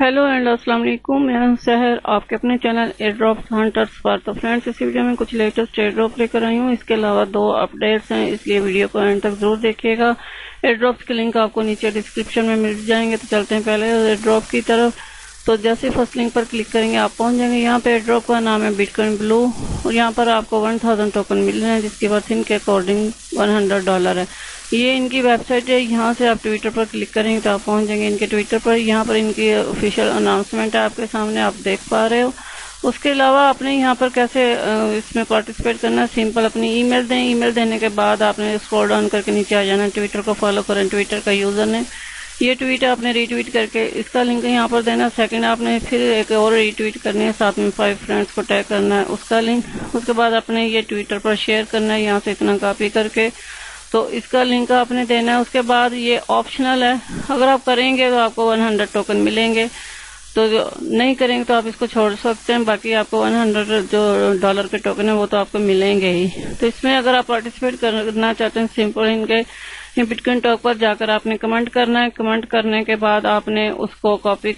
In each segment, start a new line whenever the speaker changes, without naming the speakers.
Hello and अस्सलाम वालेकुम। मैं हूं सहर, आपके अपने चैनल एयर ड्रॉप हंटर्स पर। तो फ्रेंड्स, इस वीडियो में कुछ लेटेस्ट एयर ड्रॉप लेकर आई हूं। इसके अलावा 2 अपडेट्स हैं, इसलिए वीडियो को एंड तक जरूर देखिएगा। एयर ड्रॉप्स के लिंक आपको नीचे डिस्क्रिप्शन में मिल जाएंगे। तो चलते हैं पहले एयर ड्रॉप की तरफ। तो जैसे फर्स्ट लिंक पर क्लिक करेंगे आप पहुंच जाएंगे। यहाँ पे एयर ड्रॉप का नाम है बिटकॉइन ब्लू और यहाँ पर आपको 1000 टोकन मिल रहे हैं, जिसकी वर्थ इनके अकॉर्डिंग $100 है। ये इनकी वेबसाइट है। यहाँ से आप ट्विटर पर क्लिक करेंगे तो आप पहुंच जाएंगे इनके ट्विटर पर। यहाँ पर इनकी ऑफिशियल अनाउंसमेंट है, आपके सामने आप देख पा रहे हो। उसके अलावा आपने यहाँ पर कैसे इसमें पार्टिसिपेट करना है, सिंपल अपनी ईमेल दें। ईमेल देने के बाद आपने स्क्रॉल डाउन करके नीचे आ जाना, ट्विटर को फॉलो करें, ट्विटर का यूजर ने ये ट्वीट आपने रीट्वीट करके इसका लिंक यहाँ पर देना। सेकंड आपने फिर एक और रीट्वीट करनी है, साथ में 5 फ्रेंड्स को टैग करना है उसका लिंक। उसके बाद आपने ये ट्विटर पर शेयर करना है, यहाँ से इतना कॉपी करके तो इसका लिंक आपने देना है। उसके बाद ये ऑप्शनल है, अगर आप करेंगे तो आपको 100 टोकन मिलेंगे, तो जो नहीं करेंगे तो आप इसको छोड़ सकते हैं। बाकी आपको $100 जो डॉलर के टोकन है वो तो आपको मिलेंगे ही। तो इसमें अगर आप पार्टिसिपेट करना चाहते हैं, सिंपल इनके बिटकॉइन टॉक पर जाकर आपने कमेंट करना है। कमेंट करने के बाद आपने उसको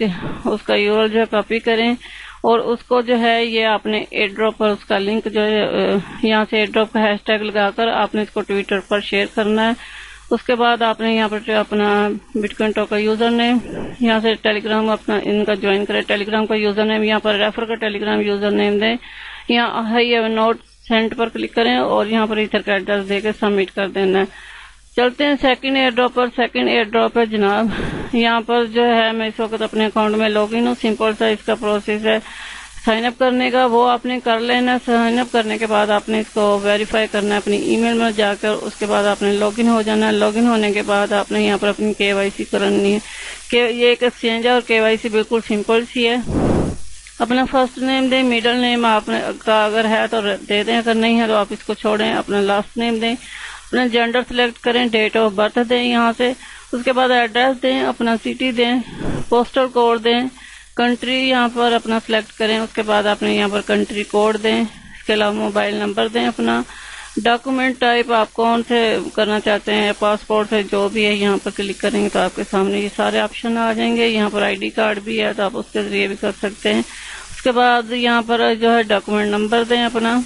उसका यूआरएल जो है कॉपी करें और उसको जो है ये आपने एयर ड्रॉप पर उसका लिंक जो है यहाँ से एयर ड्रॉप का हैशटैग लगाकर आपने इसको ट्विटर पर शेयर करना है। उसके बाद आपने यहाँ पर अपना बिटकॉइन टॉक का यूजर नेम, यहाँ से टेलीग्राम अपना इनका ज्वाइन करें, टेलीग्राम का यूजर नेम, यहाँ पर रेफर का टेलीग्राम यूजर नेम दें। यहाँ हाई नोट सेंड पर क्लिक करें और यहाँ पर इथर का एड्रेस देकर सबमिट कर देना है। चलते हैं सेकंड एयर ड्रॉप पर। सेकंड एयर ड्रॉप है जनाब, यहाँ पर जो है मैं इस वक्त अपने अकाउंट में लॉगिन हूँ। सिंपल सा इसका प्रोसेस है साइन अप करने का, वो आपने कर लेना। साइन अप करने के बाद आपने इसको वेरीफाई करना है अपनी ईमेल में जाकर। उसके बाद आपने लॉगिन हो जाना है। लॉगिन होने के बाद आपने यहाँ पर अपनी केवाईसी करनी है। ये एक एक्सचेंज है और केवाईसी बिल्कुल सिंपल सी है। अपना फर्स्ट नेम दें, मिडिल नेम आपने का अगर है तो दे दें, अगर नहीं है तो आप इसको छोड़ें। अपना लास्ट नेम दें, अपना जेंडर सिलेक्ट करें, डेट ऑफ बर्थ दें यहाँ से। उसके बाद एड्रेस दें, अपना सिटी दें, पोस्टल कोड दें, कंट्री यहाँ पर अपना सिलेक्ट करें। उसके बाद आपने यहाँ पर कंट्री कोड दें। इसके अलावा मोबाइल नंबर दें अपना। डॉक्यूमेंट टाइप आप कौन से करना चाहते हैं, पासपोर्ट है जो भी है, यहाँ पर क्लिक करेंगे तो आपके सामने ये सारे ऑप्शन आ जाएंगे। यहाँ पर आईडी कार्ड भी है तो आप उसके जरिए भी कर सकते हैं। उसके बाद यहाँ पर जो है डॉक्यूमेंट नंबर दें अपना।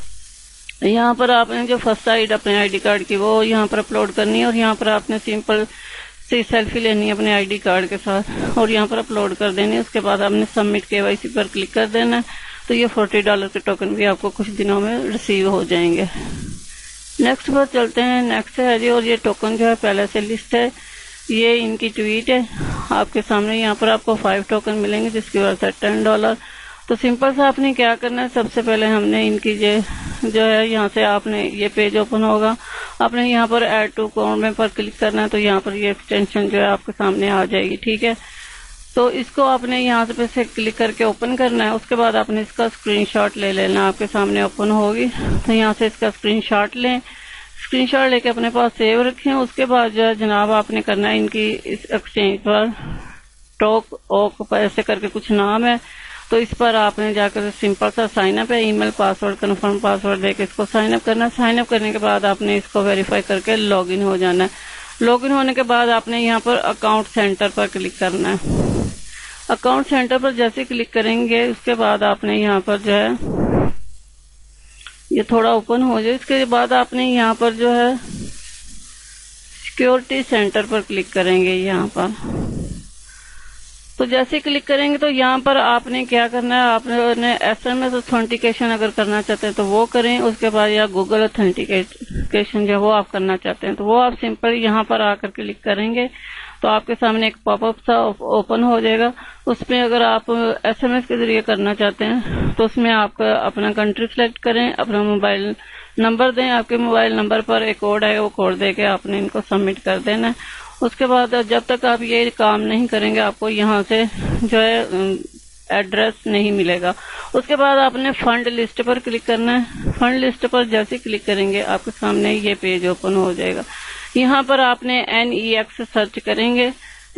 यहाँ पर आपने जो फर्स्ट साइड अपने आईडी कार्ड की वो यहाँ पर अपलोड करनी है और यहाँ पर आपने सिंपल सी सेल्फी लेनी है अपने आईडी कार्ड के साथ और यहाँ पर अपलोड कर देनी है। उसके बाद आपने सबमिट केवाईसी पर क्लिक कर देना है। तो ये $40 के टोकन भी आपको कुछ दिनों में रिसीव हो जाएंगे। नेक्स्ट पर चलते हैं। नेक्स्ट है जी, और ये टोकन जो है पहले से लिस्ट है, ये इनकी ट्वीट है आपके सामने। यहाँ पर आपको 5 टोकन मिलेंगे जिसकी वर्थ है $10। तो सिंपल सा आपने क्या करना है, सबसे पहले हमने इनकी जो है यहाँ से आपने ये पेज ओपन होगा, आपने यहाँ पर ऐड टू अकाउंट में पर क्लिक करना है। तो यहाँ पर ये एक्सटेंशन जो है आपके सामने आ जाएगी, ठीक है। तो इसको आपने यहाँ से क्लिक करके ओपन करना है। उसके बाद आपने इसका स्क्रीनशॉट ले लेना, आपके सामने ओपन होगी। तो यहाँ से इसका स्क्रीनशॉट लें, स्क्रीनशॉट लेके अपने पास सेव रखें। उसके बाद जो है जनाब आपने करना है इनकी इस एक्सचेंज पर टॉक ओक ऐसे करके कुछ नाम है, तो इस पर आपने जाकर सिंपल सा साइन अप है, ईमेल पासवर्ड कन्फर्म पासवर्ड देके इसको साइन अप करना है। साइन अप करने के बाद आपने इसको वेरीफाई करके लॉगिन हो जाना है। लॉगिन होने के बाद आपने यहाँ पर अकाउंट सेंटर पर क्लिक करना है। अकाउंट सेंटर पर जैसे क्लिक करेंगे उसके बाद आपने यहाँ पर जो है ये थोड़ा ओपन हो जाए। इसके बाद आपने यहाँ पर जो है सिक्योरिटी सेंटर पर क्लिक करेंगे। यहाँ पर तो जैसे क्लिक करेंगे तो यहाँ पर आपने क्या करना है, आपने SMS ऑथेंटिकेशन अगर करना चाहते हैं तो वो करें। उसके बाद या गूगल ऑथेंटिकेशन जो वो आप करना चाहते हैं तो वो आप सिंपल यहाँ पर आकर क्लिक करेंगे तो आपके सामने एक पॉपअप सा ओपन हो जाएगा। उसमें अगर आप SMS के जरिए करना चाहते हैं तो उसमें आप अपना कंट्री सिलेक्ट करें, अपना मोबाइल नंबर दें, आपके मोबाइल नंबर पर एक कोड है, वो कोड दे के आपने इनको सबमिट कर देना है। उसके बाद जब तक आप ये काम नहीं करेंगे आपको यहाँ से जो है एड्रेस नहीं मिलेगा। उसके बाद आपने फंड लिस्ट पर क्लिक करना है। फंड लिस्ट पर जैसे क्लिक करेंगे आपके सामने ये पेज ओपन हो जाएगा। यहाँ पर आपने NEX सर्च करेंगे,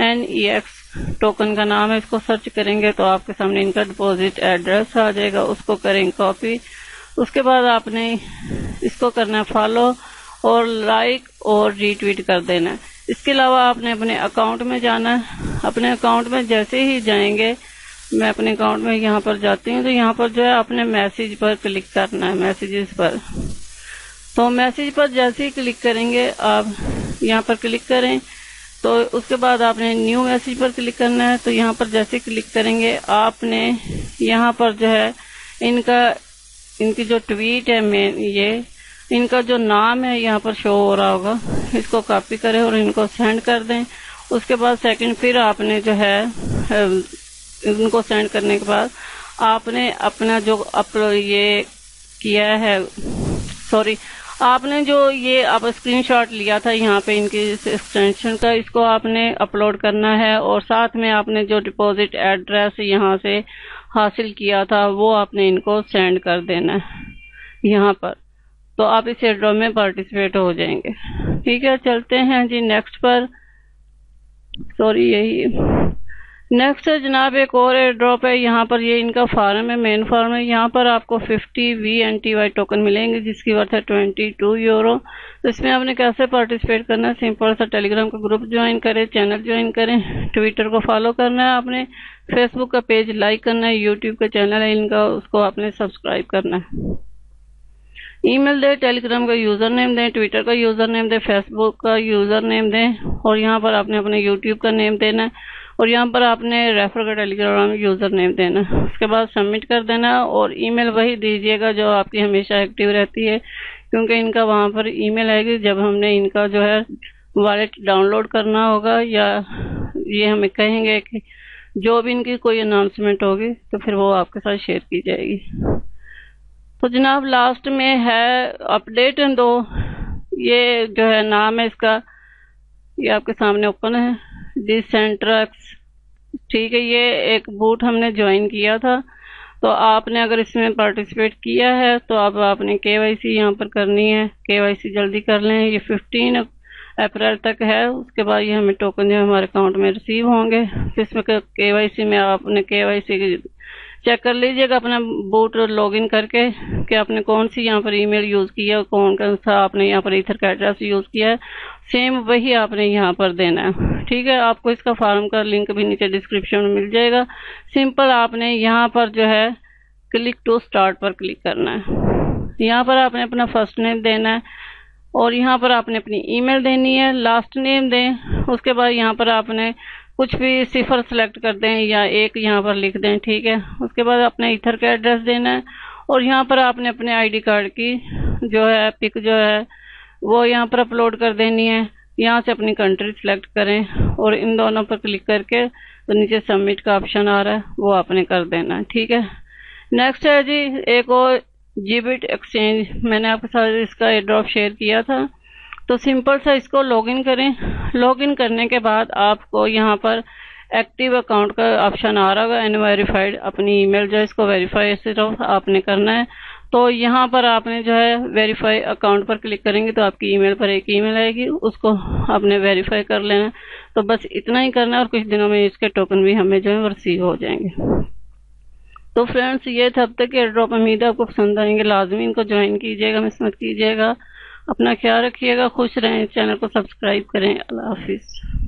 NEX टोकन का नाम है, इसको सर्च करेंगे तो आपके सामने इनका डिपॉजिट एड्रेस आ जाएगा, उसको करेंगे कॉपी। उसके बाद आपने इसको करना है फॉलो और लाइक और रीट्वीट कर देना है। اس کے علاوہ آپ نے اپنے اکاؤنٹ میں جانا ہے. اپنے اکاؤنٹ میں جیسے ہی جائیں گے، میں اپنے اکاؤنٹ میں یہاں پر جاتی ہوں، تو یہاں پر جو ہے آپ نے میسیج پر کلک کرنا ہے، میسیجز پر. تو میسیج پر جیسے ہی کلک کریں گے، آپ یہاں پر کلک کریں تو اس کے بعد آپ نے نیو میسیج پر کلک کرنا ہے. تو یہاں پر جیسے کلک کریں گے، آپ نے یہاں پر جو ہے ان کی جو ٹویٹ ہے مین، یہ ان کا جو نام ہے یہاں پر شو ہو رہا ہوگا، اس کو کاپی کریں اور ان کو سینڈ کر دیں. اس کے بعد سیکنڈ پھر آپ نے جو ہے ان کو سینڈ کرنے کے بعد آپ نے اپنا جو یہ کیا ہے، آپ نے جو یہ آپ اسکرین شاٹ لیا تھا یہاں پہ ان کی ایکسٹینشن کا، اس کو آپ نے اپلوڈ کرنا ہے، اور ساتھ میں آپ نے جو ڈپازٹ ایڈریس یہاں سے حاصل کیا تھا وہ آپ نے ان کو سینڈ کر دینا ہے یہاں پر. تو آپ اس ایئر ڈراپ میں پارٹیسپیٹ ہو جائیں گے. ٹھیک ہے، چلتے ہیں جی نیکسٹ پر. نیکسٹ ہے جناب ایک اور ایئر ڈراپ ہے. یہاں پر یہ ان کا فارم ہے، مین فارم ہے. یہاں پر آپ کو 50 VNTY ٹوکن ملیں گے جس کی ورتھ ہے 22 یورو. تو اس میں آپ نے کیسے پارٹیسپیٹ کرنا ہے؟ سمپل سا ٹیلی گرام کا گروپ جوائن کریں، چینل جوائن کریں، ٹویٹر کو فالو کرنا ہے آپ نے، فیس بک کا پیج لائک کرنا ہے، یوٹیوب کا چینل ہے ان کا، اس کو آپ نے سبسکرائب کرنا ہے. ای میل دیں، ٹیلی گرام کا یوزر نیم دیں، ٹویٹر کا یوزر نیم دیں، فیس بک کا یوزر نیم دیں، اور یہاں پر آپ نے اپنے یوٹیوب کا نیم دینا ہے، اور یہاں پر آپ نے ریفر کا ٹیلی گرام یوزر نیم دینا. اس کے بعد سبمٹ کر دینا، اور ای میل وہی دیجیے گا جو آپ کی ہمیشہ ایکٹیو رہتی ہے، کیونکہ ان کا وہاں پر ای میل آئے گی جب ہم نے ان کا جو ہے والیٹ ڈاؤن لوڈ کرنا ہوگا، یا یہ ہمیں کہیں گے کہ جو بھی ان کی کوئی اناؤنسمنٹ ہوگی تو پھر وہ آپ کے ساتھ شیئر کی جائے گی. تو جناب لاسٹ میں ہے اپڈیٹ ان 2، یہ جو ہے نام ہے اس کا، یہ آپ کے سامنے اوپن ہے، ڈیسینٹرکس. ٹھیک ہے، یہ ایک بوٹ ہم نے جوائن کیا تھا. تو آپ نے اگر اس میں پارٹیسپیٹ کیا ہے تو اب آپ نے KYC یہاں پر کرنی ہے. KYC جلدی کر لیں، یہ 15 اپریل تک ہے. اس کے بعد یہ ہمیں ٹوکن جو ہمارے اکاؤنٹ میں ریسیو ہوں گے. اس میں KYC میں آپ نے KYC چیک کر لیجئے گا اپنا بوٹ لاگ ان کر کے کہ آپ نے کون سی یہاں پر ای میل یوز کی ہے، کون سا آپ نے یہاں پر ایتھر کا ایڈریس یوز کیا ہے، سیم وہی آپ نے یہاں پر دینا ہے. ٹھیک ہے، آپ کو اس کا فارم کا لنک بھی نیچے ڈسکرپشن میں مل جائے گا. سمپل آپ نے یہاں پر جو ہے کلک ٹو سٹارٹ پر کلک کرنا ہے. یہاں پر آپ نے اپنا فرسٹ نیم دینا ہے، اور یہاں پر آپ نے اپنی ای میل دینی ہے، لاسٹ نیم دیں. اس کے بعد یہاں پر آپ نے کچھ بھی 0 سلیکٹ کر دیں یا 1 یہاں پر لکھ دیں. ٹھیک ہے، اس کے بعد اپنے ایتھر کا ایڈریس دینا ہے، اور یہاں پر آپ نے اپنے ID کارڈ کی جو ہے پک جو ہے وہ یہاں پر اپلوڈ کر دینی ہے. یہاں سے اپنی کنٹری سلیکٹ کریں، اور ان دونوں پر کلک کر کے تو نیچے سبمٹ کا آپشن آ رہا ہے وہ آپ نے کر دینا ہے. ٹھیک ہے، نیکسٹ ہے جی ایک اور GBIT ایکسچینج. میں نے آپ کے ساتھ اس کا ایئر ڈراپ شیئر کیا تھا. تو سمپل سا اس کو لاگ ان کریں. لاگ ان کرنے کے بعد آپ کو یہاں پر ایکٹیو اکاؤنٹ کا آپشن آ رہا ہوگا، ان ویریفائڈ. اپنی ای میل جو ہے اس کو ویریفائی صرف آپ نے کرنا ہے. تو یہاں پر آپ نے جو ہے ویریفائی اکاؤنٹ پر کلک کریں گے تو آپ کی ای میل پر ایک ای میل آئے گی، اس کو آپ نے ویریفائی کر لینا. تو بس اتنا ہی کرنا ہے، اور کچھ دنوں میں اس کے ٹوکن بھی ہمیں جو ہے ریسیو ہو جائیں گے. تو فرینڈس یہ تھا اب تک ایئر ڈراپ. امید ہے آپ کو پسند آئیں گے. لازمی ان کو جوائن کیجیے گا، مس مت کیجیے گا. اپنا خیال رکھیے گا، خوش رہیں. چینل کو سبسکرائب کریں. اللہ حافظ.